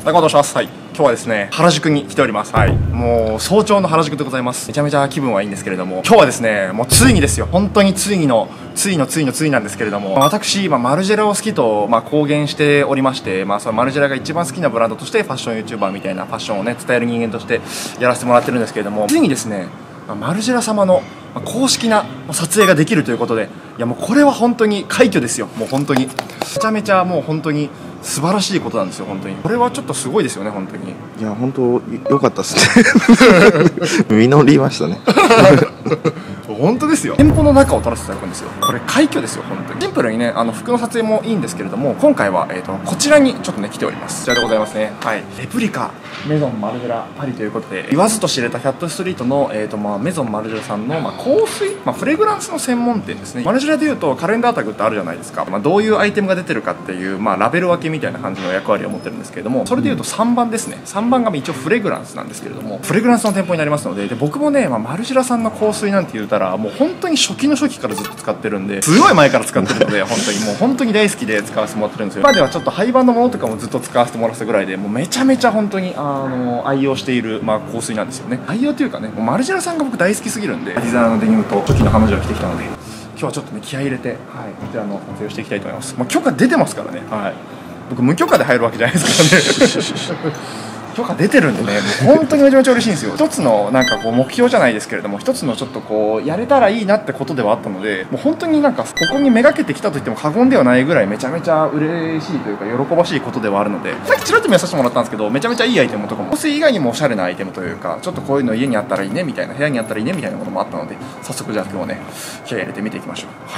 中本と申します。はい。今日はですね、原宿に来ております。はい。もう早朝の原宿でございます。めちゃめちゃ気分はいいんですけれども、今日はですね、もうついにですよ。本当についのなんですけれども、私、マルジェラを好きと、公言しておりまして、そのマルジェラが一番好きなブランドとしてファッション YouTuber みたいなファッションをね、伝える人間としてやらせてもらってるんですけれども、ついにですね、マルジェラ様の公式な撮影ができるということで、いやもうこれは本当に快挙ですよ。もう本当にめちゃめちゃもう本当に素晴らしいことなんですよ。本当にこれはちょっとすごいですよね。本当にいや本当良かったっすね実りましたね本当ですよ。店舗の中を撮らせていただくんですよ。これ快挙ですよ。本当にシンプルにね、服の撮影もいいんですけれども、今回は、こちらにちょっとね来ております。こちらでございますね。はい、レプリカメゾンマルジェラパリということで、言わずと知れたキャットストリートの、メゾンマルジェラさんの、香水、フレグランスの専門店ですね。マルジェラでいうとカレンダータグってあるじゃないですか。どういうアイテムが出てるかっていう、ラベル分けみたいな感じの役割を持ってるんですけれども、それでいうと3番ですね。3番が一応フレグランスなんですけれども、フレグランスの店舗になりますので、僕もね、マルジェラさんの香水なんて言うたらもう本当に初期の初期からずっと使ってるんで、すごい前から使ってるので本当にもう本当に大好きで使わせてもらってるんですよ。今ではちょっと廃盤のものとかもずっと使わせてもらったぐらいで、もうめちゃめちゃ本当に愛用している香水なんですよね。愛用というかね、もうマルジェラさんが僕大好きすぎるんで、デザイナーのデニムと初期の彼女が着てきたので、今日はちょっとね気合い入れて、はい、こちらの撮影をしていきたいと思います。許可出てますからね。はい、僕無許可で入るわけじゃないですからね許可出てるんでね、もう本当にめちゃめちゃ嬉しいんですよ。一つのなんかこう目標じゃないですけれども、一つのちょっとこうやれたらいいなってことではあったので、もう本当になんかここにめがけてきたと言っても過言ではないぐらいめちゃめちゃ嬉しいというか喜ばしいことではあるので、さっきちらっと見させてもらったんですけど、めちゃめちゃいいアイテムとかも、香水以外にもおしゃれなアイテムというか、ちょっとこういうの家にあったらいいねみたいな、部屋にあったらいいねみたいなものもあったので、早速じゃあ今日ね気合い入れて見ていきましょう。はい、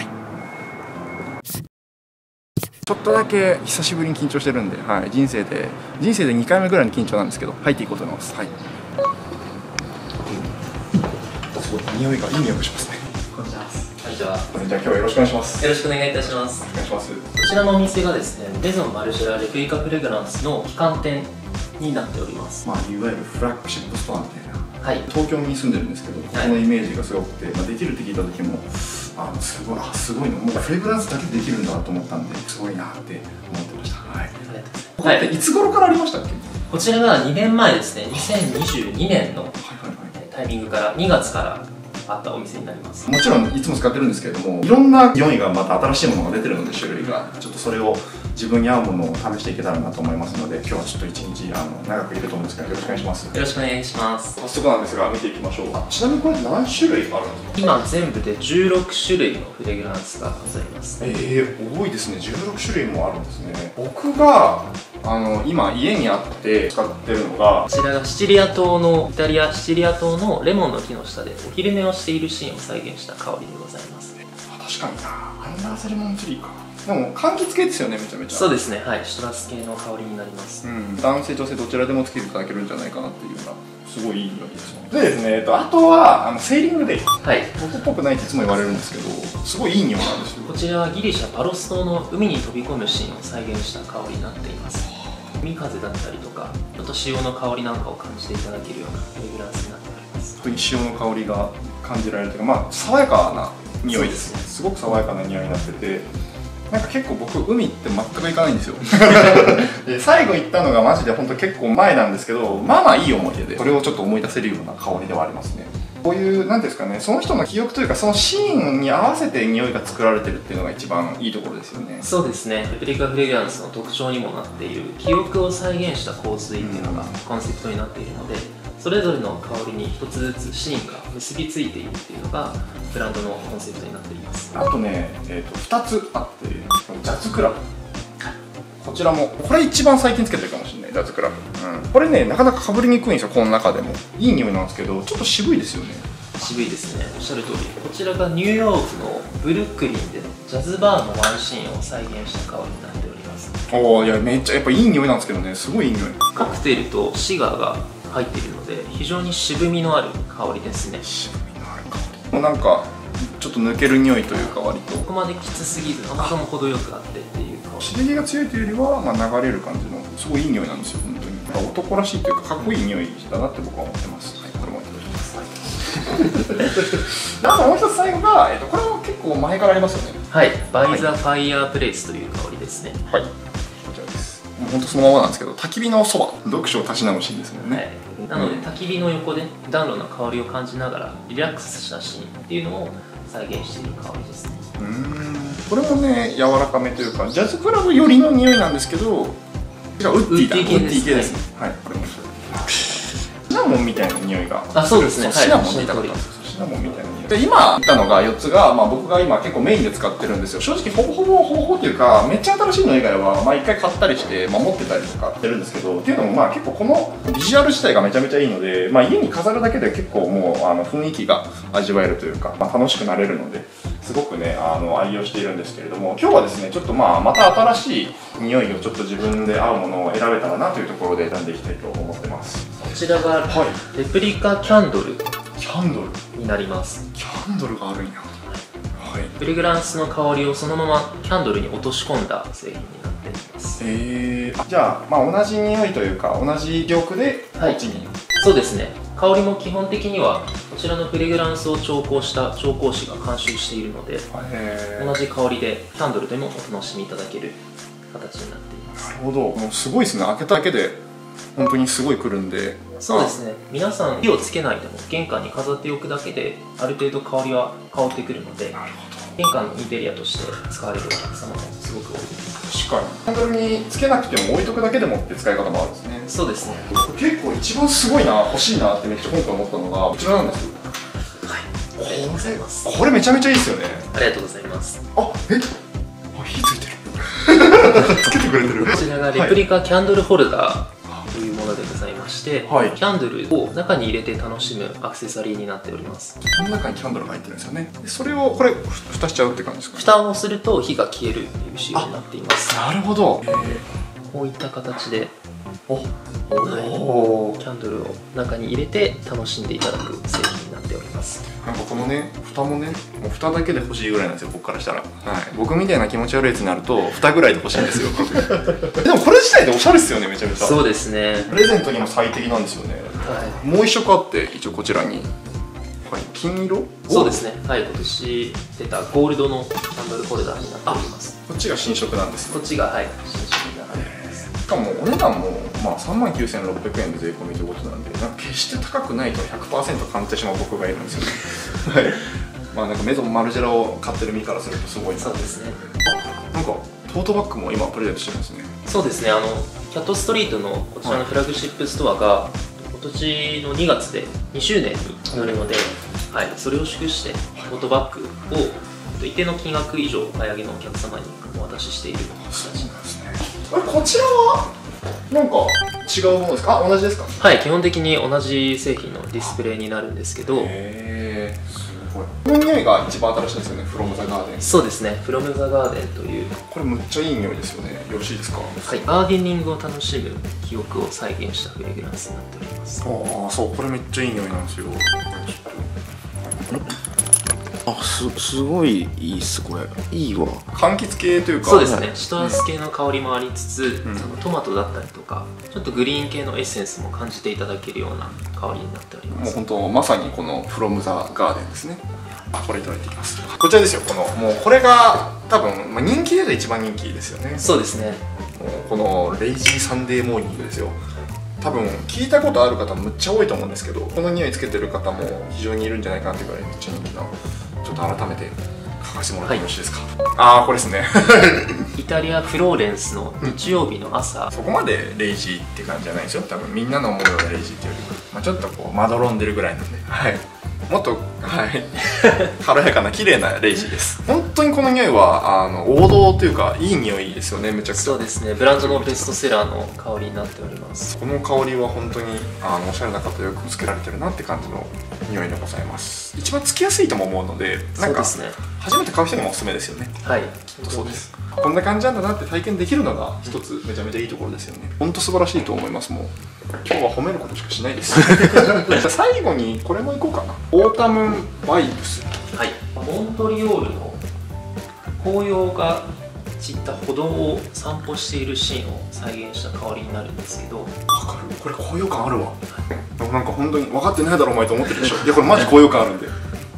ちょっとだけ久しぶりに緊張してるんで、はい、人生で2回目ぐらいの緊張なんですけど、入っていこうと思います。はい、すごい匂いがいい匂いがしますね。 こんにちは。こんにちは。 じゃあ今日はよろしくお願いします。 よろしくお願いいたします。 お願いします。 こちらのお店がですね、メゾンマルジェラレプリカフレグランスの旗艦店になっております。 いわゆるフラッグシップストアみたいな。 はい。 東京に住んでるんですけど、ここのイメージがすごくて、できるって聞いた時も、すごいの、もうフレグランスだけでできるんだと思ったんで、すごいなって思ってました。はい。ここっていつ頃からありましたっけ？ こちらが2年前ですね、2022年のタイミングから2月からあったお店になります。 もちろんいつも使ってるんですけれども、いろんな匂いがまた新しいものが出てるので、種類がちょっとそれを自分に合うものを試していけたらなと思いますので、今日はちょっと一日長くいると思うんですが、よろしくお願いします。 よろしくお願いします。 早速なんですが見ていきましょう。ちなみにこれ何種類あるんですか？ 今全部で16種類のフレグランスがございます。 多いですね。16種類もあるんですね。僕が今家にあって使ってるのが、 こちらがシチリア島のイタリアシチリア島のレモンの木の下でお昼寝をしているシーンを再現した香りでございます。 確かにな、アンダーセレモンツリーか。でも柑橘系ですよね、めちゃめちゃ。 そうですね、はい、シトラス系の香りになります。 男性女性どちらでもつけていただけるんじゃないかなっていうような、すごいいい匂いですね。でですね、あとはセーリングデイ、 はい、 僕っぽくないっていつも言われるんですけど、すごいいい匂いなんですよ。 こちらはギリシャパロス島の海に飛び込むシーンを再現した香りになっています。海風だったりとか、ちょっと潮の香りなんかを感じていただけるようなフレグランスになっております。 本当に潮の香りが感じられるというか、爽やかな匂いですね。すごく爽やかな匂いになってて、なんか結構僕海って全く行かないんですよで最後行ったのがマジで本当結構前なんですけど、いい思い出で、それをちょっと思い出せるような香りではありますね。こういう何ですかね、その人の記憶というかそのシーンに合わせて匂いが作られてるっていうのが一番いいところですよね。 そうですね、レプリカフレグランスの特徴にもなっている記憶を再現した香水っていうのがコンセプトになっているので、それぞれの香りに一つずつシーンが結びついているっていうのがブランドのコンセプトになっています。 あとね、2つあって、ジャズクラブ、こちらもこれ一番最近つけてるかもしれない。ジャズクラブ、これねなかなかかぶりにくいんですよ。この中でもいい匂いなんですけど、ちょっと渋いですよね。 渋いですね、おっしゃる通り。こちらがニューヨークのブルックリンでのジャズバーのワンシーンを再現した香りになっております。 いやめっちゃやっぱいい匂いなんですけどね、すごいいい匂い。 カクテルとシガーが入っているので非常に渋みのある香りですね。 渋みのある香り、もうなんかちょっと抜ける匂いというか、割とここまできつすぎず甘さも程よくあってっていう香り。 刺激が強いというよりは、流れる感じのすごいいい匂いなんですよ。本当になんか男らしいというかかっこいい匂いだなって僕は思ってます。はい、これもいただきます。あともう一つ最後が、これも結構前からありますよね。 はい、バイザファイヤープレイスという香りですね。 はい、こちらです。 ほんとそのままなんですけど、焚き火のそば、読書をたしなむシーンですもんね。 はい、なので焚き火の横で暖炉の香りを感じながらリラックスしたシーンっていうのを再現している香りですね。 これもね、柔らかめというかジャズクラブ寄りの匂いなんですけど、違う、ウッディだ、ウッディ系ですね。はい、これもシナモンみたいな匂いが。 あ、そうですね。 シナモンって言いたかったんですよ。シナモンみたいな匂いで、今言ったのが4つが、僕が今結構メインで使ってるんですよ。正直ほぼっていうか、めっちゃ新しいの以外は1回買ったりして、持ってたりとかしてるんですけど、っていうのも結構このビジュアル自体がめちゃめちゃいいので、家に飾るだけで結構もう雰囲気が味わえるというか、楽しくなれるので、すごくね愛用しているんですけれども、今日はですねちょっとまた新しい匂いをちょっと自分で合うものを選べたらなというところで選んでいきたいと思ってます。 こちらがレプリカキャンドルになります。 キャンドルがあるんや。はい、 フレグランスの香りをそのままキャンドルに落とし込んだ製品になっています。 じゃあ、同じ匂いというか同じ業区でこっちに、 そうですね。香りも基本的にはこちらのフレグランスを調香した調香師が監修しているので、同じ香りでキャンドルでもお楽しみいただける形になっています。 なるほど。もうすごいですね。開けただけで本当にすごいくるんで。 そうですね。皆さん火をつけないでも玄関に飾っておくだけである程度香りは香ってくるので、玄関のインテリアとして使われるお客様もすごく多いです。 確かにキャンドルにつけなくても置いとくだけでもって使い方もあるんですね。 そうですね。 結構一番すごいな、欲しいなってめっちゃ今回思ったのがこちらなんですよ。 はい、ありがとうございます。 これめちゃめちゃいいですよね。 ありがとうございます。 火ついてるつけてくれてる。 こちらがレプリカキャンドルホルダーというものでございまして、 はい、 キャンドルを中に入れて楽しむアクセサリーになっております。 この中にキャンドルが入ってるんですよね。それをこれ蓋しちゃうって感じですかね。 蓋をすると火が消えるっていう仕様になっています。 なるほど。 こういった形でキャンドルを中に入れて楽しんでいただく製品になっております。 なんかこのね、蓋もね、もう蓋だけで欲しいぐらいなんですよ、僕からしたら。はい、僕みたいな気持ち悪いやつになると蓋ぐらいで欲しいんですよ。でもこれ自体でおしゃれですよね、めちゃめちゃ。 そうですね。 プレゼントにも最適なんですよね。 はい、 もう一色あって、一応こちらに、はい、金色。 そうですね。はい、今年出たゴールドのキャンドルホルダーになっております。 こっちが新色なんですね。 こっちが新色になっております。 しかもお値段も39,600円で税込みということなんで、決して高くないと 100% 感じてしまう僕がいるんですよね。はい、なんかメゾンマルジェラを買ってる身からするとすごいな。 そうですね。 なんかトートバッグも今プレゼントしてるんですね。 そうですね。キャットストリートのこちらのフラッグシップストアが今年の2月で2周年になるので、はい、それを祝してトートバッグを一定の金額以上お買い上げのお客様にお渡ししている形なんですね。 こちらはなんか違うものですか？同じですか？ はい、基本的に同じ製品のディスプレイになるんですけど、 すごい。この匂いが一番新しいですよね。From the Garden。 そうですね。From the Garden という、 これむっちゃいい匂いですよね。よろしいですか？ はい、ガーデニングを楽しむ記憶を再現したフレグランスになっております。 ああ、そう、これめっちゃいい匂いなんですよ。 すごいいいっす。これいいわ。 柑橘系というか、 そうですね。シトラス系の香りもありつつ、そのトマトだったりとかちょっとグリーン系のエッセンスも感じていただけるような香りになっております。 もう本当まさにこの From the Garden ですね。これいただいていきます。こちらですよ。もうこれが多分、人気で言うと一番人気ですよね。 そうですね。 もうこのレイジーサンデーモーニングですよ。多分聞いたことある方むっちゃ多いと思うんですけど、この匂いつけてる方も非常にいるんじゃないかなっていうぐらいめっちゃ人気な。ちょっと改めて書かせてもらってよろしいですか？ああ、これですね。 イタリア・フローレンスの日曜日の朝、 そこまでレイジーって感じじゃないですよ。多分みんなの思うようなレイジーっていうよりは、ちょっとこうまどろんでるぐらいなんで、はい、もっと、はい、軽やかな綺麗なレイジーです。本当にこの匂いは王道というかいい匂いですよね。めちゃくちゃ。 そうですね。ブランドのベストセラーの香りになっております。 この香りは本当におしゃれな方よくつけられてるなって感じの匂いでございます。一番つきやすいとも思うので、なんか初めて買う人にもおすすめですよね。 はい、 そうです。こんな感じなんだなって体験できるのが一つめちゃめちゃいいところですよね。本当素晴らしいと思います。もう今日は褒めることしかしないです。最後にこれもいこうかな。オータムバイブス。はい。 モントリオールの紅葉が散った歩道を散歩しているシーンを再現した香りになるんですけど。 わかる。これ高揚感あるわ。なんか本当に分かってないだろお前と思ってるでしょ。いやこれマジ高揚感あるんで。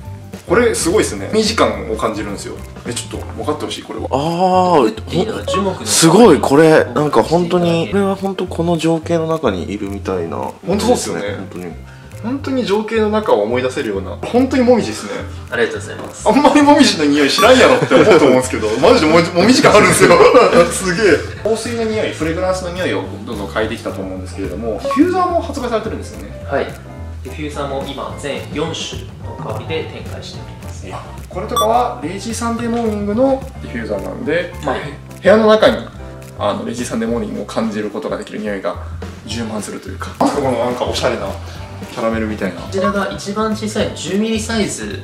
これすごいですね。2時間を感じるんですよ。ちょっと分かってほしい、これは。 ああ、すごい。これなんか本当に、これは本当この情景の中にいるみたいな。 本当そうですよね。本当に情景の中を思い出せるような、本当にもみじですね。 ありがとうございます。 あんまりもみじの匂い知らんやろって思うと思うんですけど、マジでもみじ感あるんですよ。すげえ。香水の匂い、フレグランスの匂いをどんどん変えてきたと思うんですけれども、ディフューザーも発売されてるんですよね。 はい。ディフューザーも今全4種の香りで展開しております。 これとかはレイジーサンデーモーニングのディフューザーなんで、部屋の中にレイジーサンデーモーニングを感じることができる匂いが充満するというか、このなんかおしゃれなキャラメルみたいな。 こちらが一番小さい 10mm サイズの、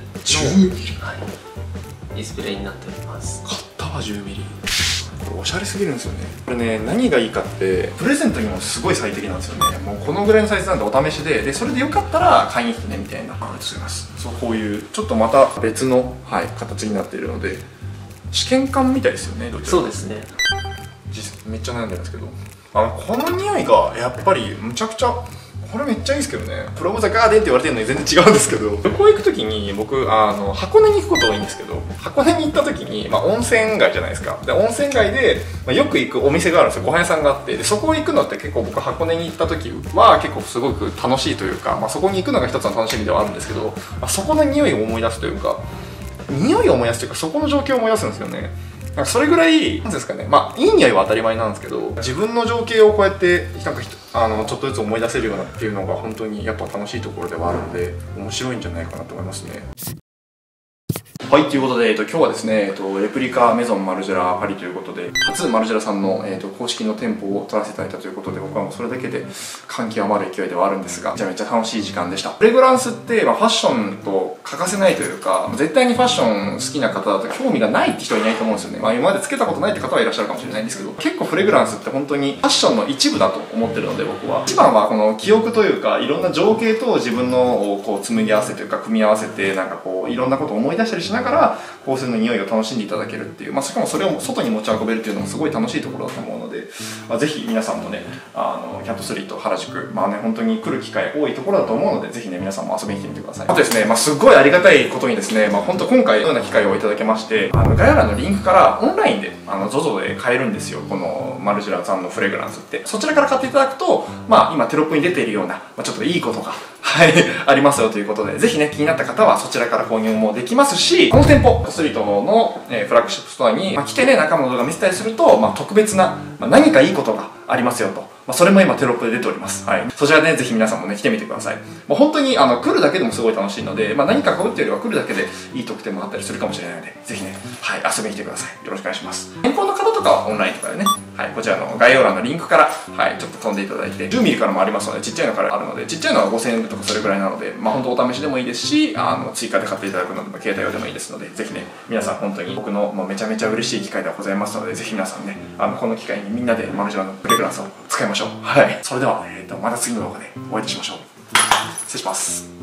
ディスプレイになっております。 買ったわ、10mm。これおしゃれすぎるんですよね。これね、何がいいかってプレゼントにもすごい最適なんですよね。もうこのぐらいのサイズなんでお試しで、それでよかったら買いに来てねみたいな感じします。そう、こういうちょっとまた別の、形になっているので、試験管みたいですよね。 そうですね。 めっちゃ悩んでるんですけど、この匂いがやっぱりむちゃくちゃ、これめっちゃいいですけどね。プロムザガーデンって言われてるのに全然違うんですけど、旅行行く時に僕箱根に行くこと多いんですけど、箱根に行った時に、温泉街じゃないですか。で温泉街で、よく行くお店があるんですよ。ご飯屋さんがあって、でそこ行くのって結構僕箱根に行った時は結構すごく楽しいというか、そこに行くのが一つの楽しみではあるんですけど、そこの匂いを思い出すというか、匂いを思い出すというか、そこの状況を思い出すんですよね。なんかそれぐらい、なんですかね、いい匂いは当たり前なんですけど、自分の情景をこうやってなんかちょっとずつ思い出せるようなっていうのが本当にやっぱ楽しいところではあるので、面白いんじゃないかなと思いますね。はい、ということで、今日はですね、レプリカメゾンマルジェラパリということで、初マルジェラさんの、公式の店舗を取らせていただいたということで、僕はもうそれだけで感極まる勢いではあるんですが、めちゃめちゃ楽しい時間でした。フレグランスって、ファッションと欠かせないというか、絶対にファッション好きな方だと興味がないって人はいないと思うんですよね。今までつけたことないって方はいらっしゃるかもしれないんですけど、結構フレグランスって本当にファッションの一部だと思ってるので、僕は。一番はこの記憶というか、いろんな情景と自分のこう紡ぎ合わせというか、組み合わせて、なんかこう、いろんなことを思い出したりしながら、香水の匂いを楽しんでいただけるっていう、しかもそれを外に持ち運べるっていうのもすごい楽しいところだと思うので、ぜひ皆さんもね、キャットストリート原宿、本当に来る機会多いところだと思うので、ぜひね、皆さんも遊びに来てみてください。あとですね、すっごいありがたいことにですね、本当今回のような機会をいただけまして、概要欄のリンクからオンラインで、ZOZO で買えるんですよ、このマルジェラさんのフレグランスって。そちらから買っていただくと、今テロップに出ているような、ちょっといいことが、ありますよということで、ぜひね、気になった方はそちらから購入もできますし、この店舗、ストリートの、フラッグシップストアに、来てね、中の動画見せたりすると、特別な、何かいいことがありますよと。それも今テロップで出ております。そちらでね、ぜひ皆さんもね、来てみてください。もう本当に、来るだけでもすごい楽しいので、何か買うっていうよりは来るだけでいい特典もあったりするかもしれないので、ぜひね、遊びに来てください。よろしくお願いします。健康の方とかはオンラインとかでね、こちらの概要欄のリンクから、ちょっと飛んでいただいて、10ミリからもありますので、ちっちゃいのからあるので、ちっちゃいのは5000円とかそれぐらいなので、本当お試しでもいいですし、追加で買っていただくのでも携帯用でもいいですので、ぜひね、皆さん本当に僕のもうめちゃめちゃ嬉しい機会ではございますので、ぜひ皆さんね、この機会にみんなでマルジェラのフレグランスを使いましょう。それでは、また次の動画でお会いいたしましょう。失礼します。